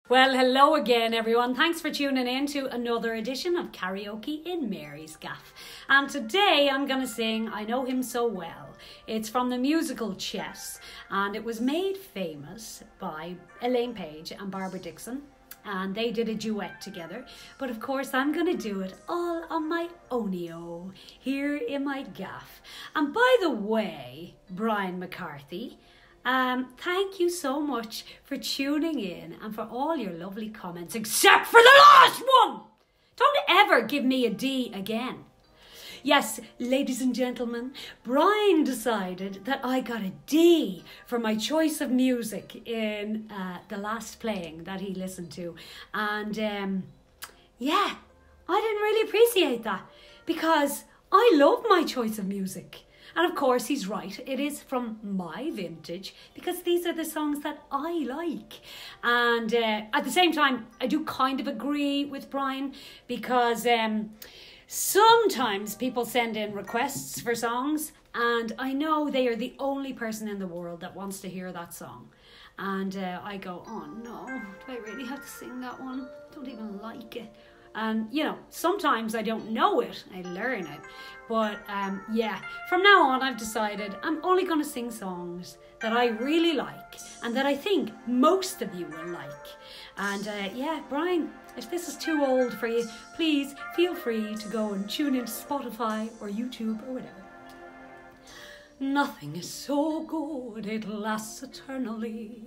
Well, hello again, everyone. Thanks for tuning in to another edition of Karaoke in Mary's Gaff. And today I'm going to sing I Know Him So Well. It's from the musical Chess, and it was made famous by Elaine Page and Barbara Dixon. And they did a duet together. But of course, I'm going to do it all on my ownio here in my gaff. And by the way, Brian McCarthy, thank you so much for tuning in and for all your lovely comments, except for the last one! Don't ever give me a D again. Yes, ladies and gentlemen, Brian decided that I got a D for my choice of music in the last playing that he listened to. And yeah, I didn't really appreciate that because I love my choice of music. And of course, he's right. It is from my vintage because these are the songs that I like. And at the same time, I do kind of agree with Brian because sometimes people send in requests for songs and I know they are the only person in the world that wants to hear that song. And I go, oh no, do I really have to sing that one? I don't even like it. And, you know, sometimes I don't know it, I learn it. But, yeah, from now on I've decided I'm only going to sing songs that I really like and that I think most of you will like. And, yeah, Brian, if this is too old for you, please feel free to go and tune into Spotify or YouTube or whatever. Nothing is so good, it lasts eternally.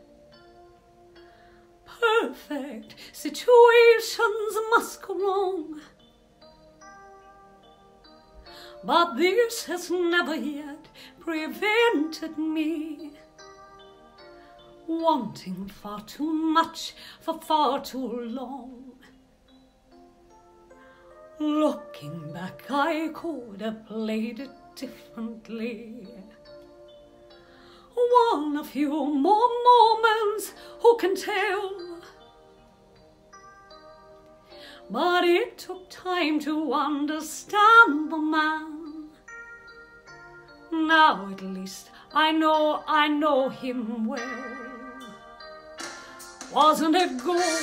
Perfect situations must go wrong, but this has never yet prevented me wanting far too much for far too long. Looking back, I could have played it differently. One, a few more moments, who can tell? But it took time to understand the man. Now at least I know him well. Wasn't it good?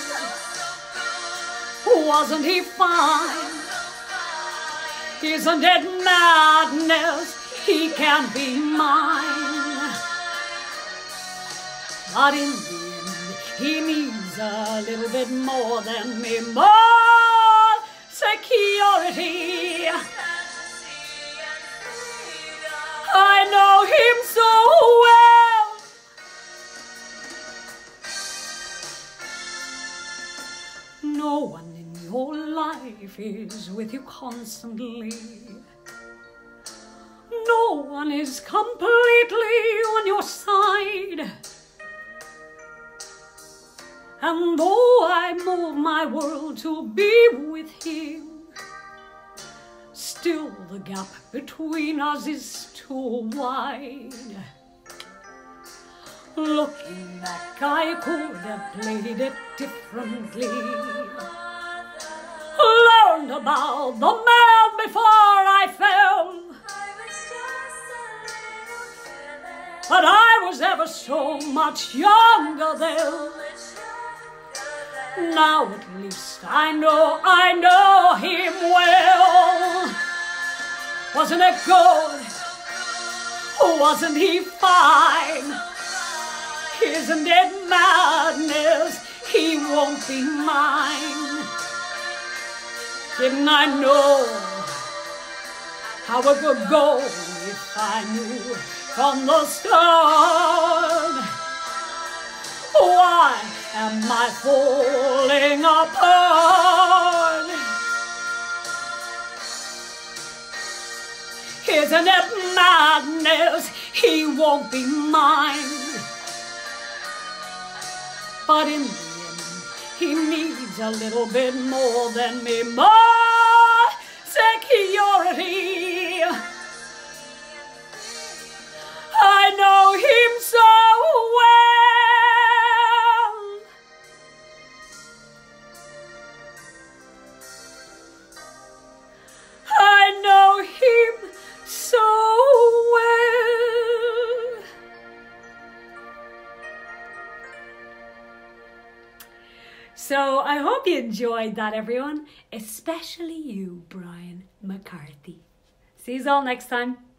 Wasn't he fine? Isn't it madness? He can't be mine. But in the end, he needs a little bit more than me. More security. I know him so well. No one in your life is with you constantly. No one is completely on your side. And though I move my world to be with him, still the gap between us is too wide. Looking back, I could have played it differently. Learned about the man before I fell. But I was ever so much younger then. Now at least I know him well. Wasn't it good? Wasn't he fine? Isn't it madness? He won't be mine. Didn't I know how it would go if I knew from the start? Why am I falling apart? Isn't it madness? He won't be mine. But in the end, he needs a little bit more than me. More security. I know him so well. I know him so well. So I hope you enjoyed that, everyone, especially you, Brian McCarthy. See you all next time.